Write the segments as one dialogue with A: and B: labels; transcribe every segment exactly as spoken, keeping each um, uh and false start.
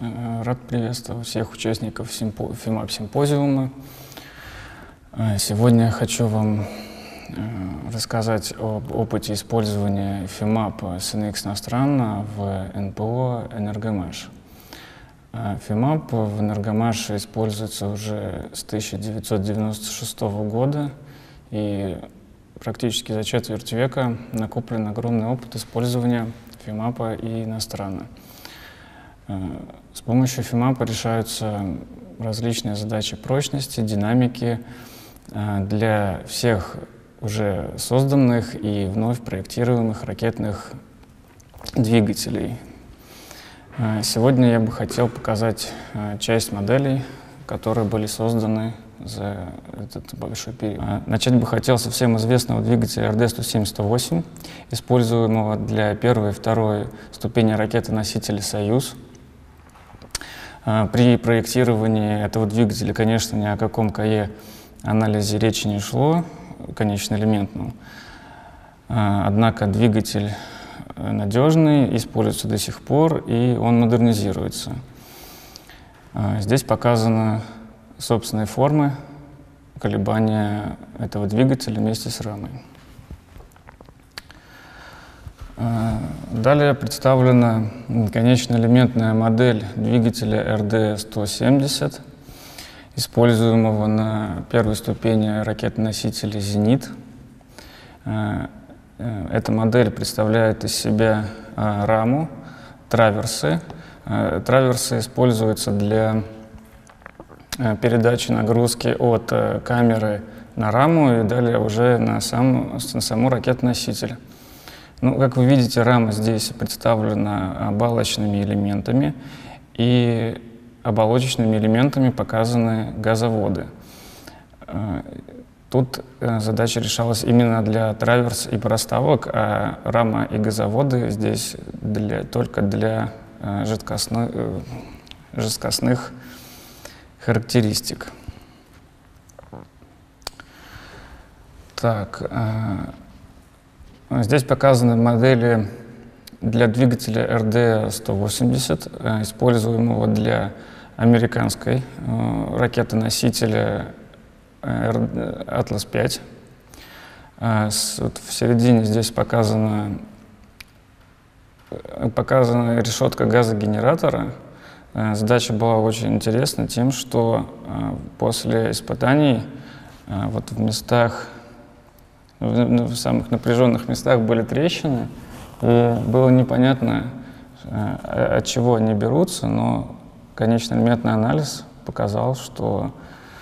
A: Рад приветствовать всех участников ФИМАП-симпозиума. Сегодня я хочу вам рассказать об опыте использования ФИМАП с эн икс Иностранно в эн пэ о «Энергомаш». ФИМАП в «Энергомаше» используется уже с тысяча девятьсот девяносто шестого года, и практически за четверть века накоплен огромный опыт использования ФИМАПа и «Иностранно». С помощью ФИМАПа решаются различные задачи прочности, динамики для всех уже созданных и вновь проектируемых ракетных двигателей. Сегодня я бы хотел показать часть моделей, которые были созданы за этот большой период. Начать бы хотел со всем известного двигателя эр дэ сто семь сто восемь, используемого для первой и второй ступени ракеты-носителя «Союз». При проектировании этого двигателя, конечно, ни о каком КАЕ-анализе речи не шло, конечно-элементном. Однако двигатель надежный, используется до сих пор, и он модернизируется. Здесь показаны собственные формы колебания этого двигателя вместе с рамой. Далее представлена конечно-элементная модель двигателя эр дэ сто семьдесят, используемого на первой ступени ракеты-носителя «Зенит». Эта модель представляет из себя раму, траверсы. Траверсы используются для передачи нагрузки от камеры на раму и далее уже на, сам, на саму ракету-носитель. Ну, как вы видите, рама здесь представлена обалочными элементами, и оболочечными элементами показаны газоводы. Тут задача решалась именно для траверс и проставок, а рама и газоводы здесь для, только для жидкостных, жидкостных характеристик. Так. Здесь показаны модели для двигателя эр дэ сто восемьдесят, используемого для американской ракеты-носителя Атлас пять. Вот в середине здесь показана, показана решетка газогенератора. Задача была очень интересна тем, что после испытаний вот в местах, в самых напряженных местах были трещины, и было непонятно, от чего они берутся, но конечно-элементный анализ показал, что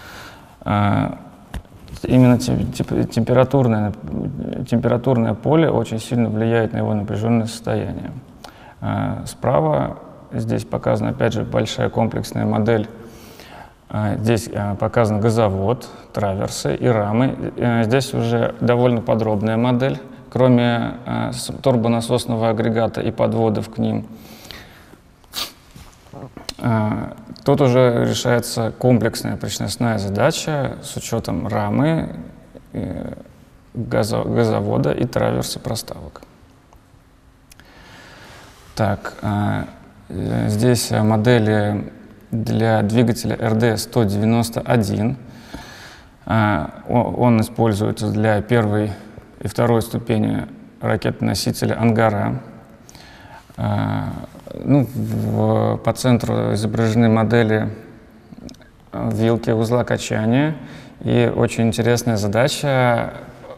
A: именно температурное, температурное поле очень сильно влияет на его напряженное состояние. Справа здесь показана, опять же, большая комплексная модель. Здесь показан газовод, траверсы и рамы. Здесь уже довольно подробная модель, кроме турбонасосного агрегата и подводов к ним. Тут уже решается комплексная прочностная задача с учетом рамы, газовода и траверса проставок. Так, здесь модели для двигателя эр дэ сто девяносто один. Он используется для первой и второй ступени ракеты-носителя «Ангара». Ну, в, по центру изображены модели вилки узла качания. И очень интересная задача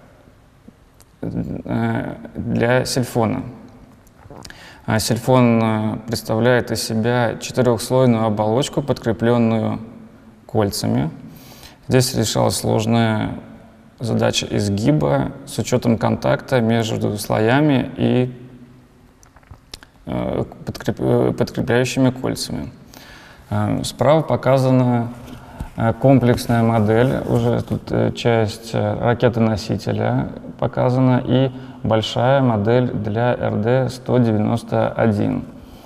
A: для сильфона. Сильфон представляет из себя четырехслойную оболочку, подкрепленную кольцами. Здесь решалась сложная задача изгиба с учетом контакта между слоями и подкрепляющими кольцами. Справа показана комплексная модель, уже тут часть ракеты-носителя показана, и большая модель для эр дэ сто девяносто один.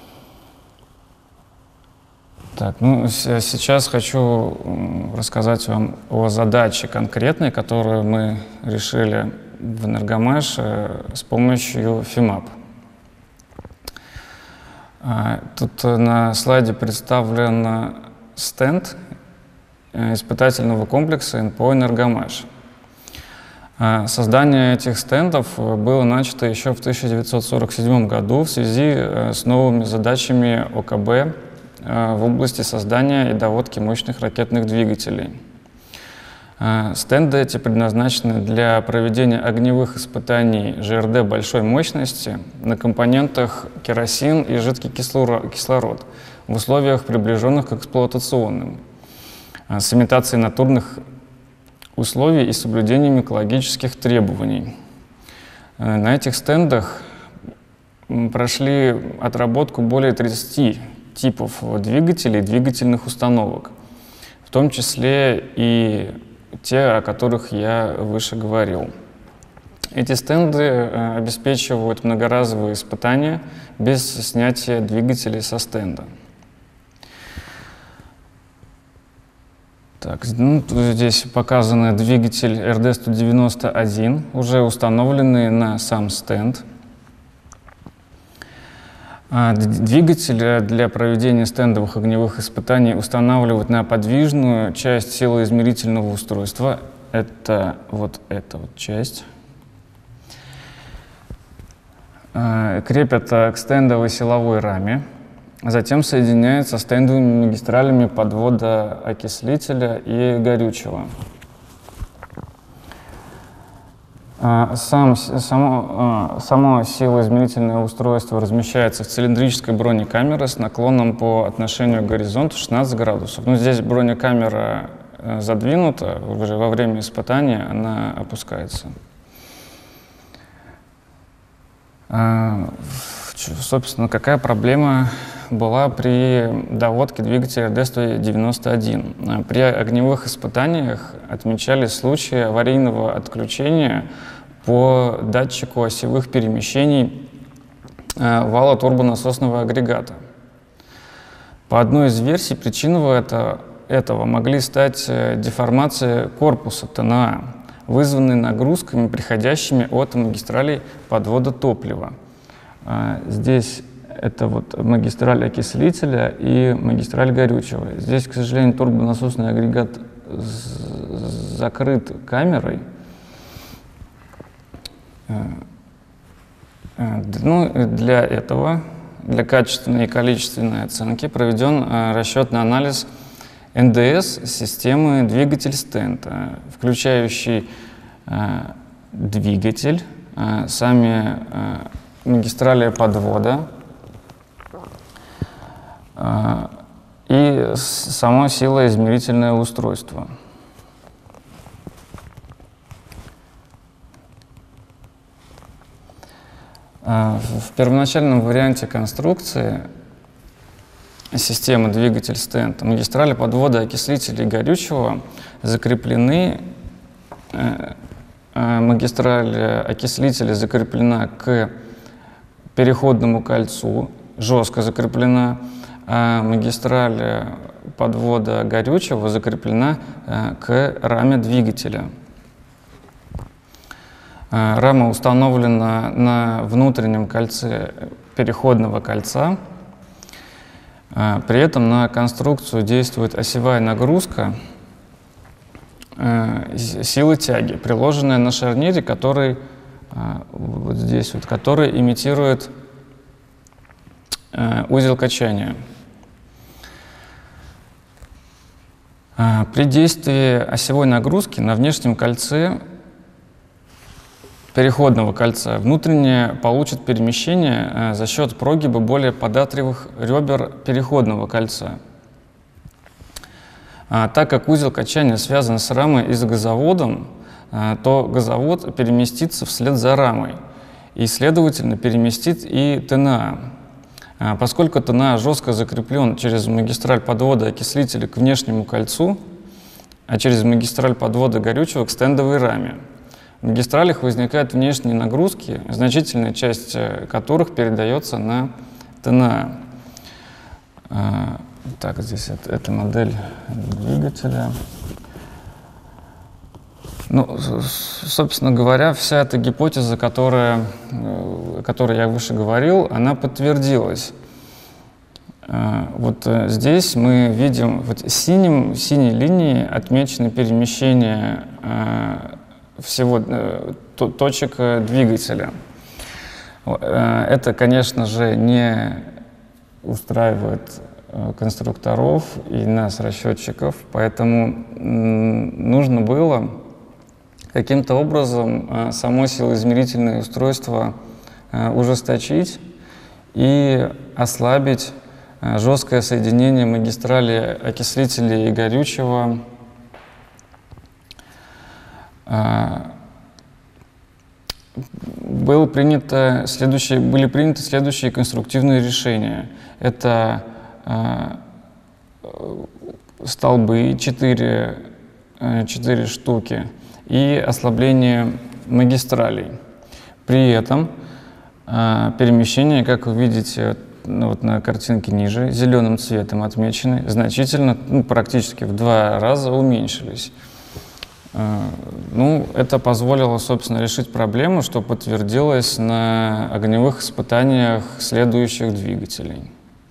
A: Так, ну, сейчас хочу рассказать вам о задаче конкретной, которую мы решили в Энергомаше с помощью ФИМАП. Тут на слайде представлен стенд испытательного комплекса эн пэ о «Энергомаш». Создание этих стендов было начато еще в тысяча девятьсот сорок седьмом году в связи с новыми задачами о ка бэ в области создания и доводки мощных ракетных двигателей. Стенды эти предназначены для проведения огневых испытаний жэ эр дэ большой мощности на компонентах керосин и жидкий кислород в условиях, приближенных к эксплуатационным, с имитацией натурных условий и соблюдением экологических требований. На этих стендах прошли отработку более тридцати типов двигателей и двигательных установок, в том числе и те, о которых я выше говорил. Эти стенды обеспечивают многоразовые испытания без снятия двигателей со стенда. Так, ну, здесь показан двигатель эр дэ сто девяносто один, уже установленный на сам стенд. Двигатель для проведения стендовых огневых испытаний устанавливают на подвижную часть силоизмерительного устройства. Это вот эта вот часть. Крепят к стендовой силовой раме. Затем соединяется со стендовыми магистралями подвода окислителя и горючего. Сам, само, само силоизмерительное устройство размещается в цилиндрической бронекамере с наклоном по отношению к горизонту шестнадцать градусов. Ну, здесь бронекамера задвинута, уже во время испытания она опускается. Собственно, какая проблема была при доводке двигателя эр дэ сто девяносто один? При огневых испытаниях отмечались случаи аварийного отключения по датчику осевых перемещений вала турбонасосного агрегата. По одной из версий причиной это, этого могли стать деформации корпуса тэ эн а, вызванные нагрузками, приходящими от магистралей подвода топлива. Здесь это вот магистраль окислителя и магистраль горючего. Здесь, к сожалению, турбонасосный агрегат закрыт камерой. Ну, для этого, для качественной и количественной оценки, проведен расчетный анализ эн дэ эс системы двигатель-стенд, включающий двигатель, сами магистрали подвода и само силоизмерительное устройство. В первоначальном варианте конструкции системы двигатель-стенд магистрали подвода окислителей горючего закреплены, магистраль окислителя закреплена к переходному кольцу, жестко закреплена, а магистраль подвода горючего закреплена к раме двигателя. Рама установлена на внутреннем кольце переходного кольца. При этом на конструкцию действует осевая нагрузка силы тяги, приложенная на шарнире, который вот здесь вот, который имитирует узел качания. При действии осевой нагрузки на внешнем кольце переходного кольца внутреннее получит перемещение за счет прогиба более податливых ребер переходного кольца. Так как узел качания связан с рамой и с газоводом, то газовод переместится вслед за рамой и, следовательно, переместит и тэ эн а. Поскольку тэ эн а жестко закреплен через магистраль подвода окислителя к внешнему кольцу, а через магистраль подвода горючего к стендовой раме, в магистралях возникают внешние нагрузки, значительная часть которых передается на тэ эн а. Так, здесь это, это модель двигателя. Ну, собственно говоря, вся эта гипотеза, которая, о которой я выше говорил, она подтвердилась. Вот здесь мы видим, вот синим, синей линией отмечено перемещение всего точек двигателя. Это, конечно же, не устраивает конструкторов и нас, расчетчиков, поэтому нужно было каким-то образом само силоизмерительное устройство ужесточить и ослабить жесткое соединение магистрали окислителей и горючего. Было принято следующие, были приняты следующие конструктивные решения. Это столбы, четыре, четыре штуки, и ослабление магистралей. При этом перемещения, как вы видите, ну, вот на картинке ниже, зеленым цветом отмечены, значительно, ну, практически в два раза уменьшились. Ну, это позволило, собственно, решить проблему, что подтвердилось на огневых испытаниях следующих двигателей.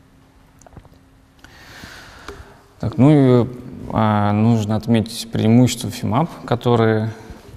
A: Так, ну и а, нужно отметить преимущества фимап, которые...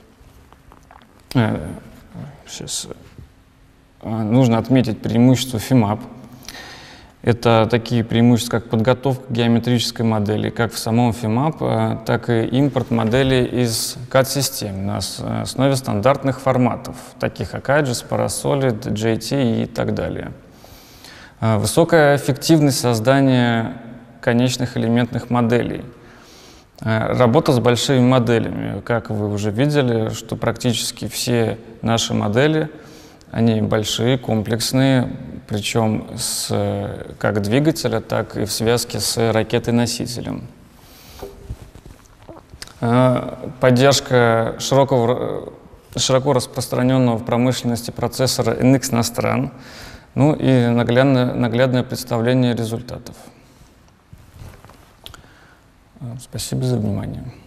A: Э, сейчас... Нужно отметить преимущества фимап. Это такие преимущества, как подготовка геометрической модели, как в самом фимап, так и импорт моделей из кад-систем на основе стандартных форматов, таких как Aegis, Parasolid, джей ти и так далее. Высокая эффективность создания конечных элементных моделей. Работа с большими моделями. Как вы уже видели, что практически все наши модели, они большие, комплексные, причем с, как двигателя, так и в связке с ракетой-носителем. Поддержка широкого, широко распространенного в промышленности процессора эн икс Nostran, ну и наглядное, наглядное представление результатов. Спасибо за внимание.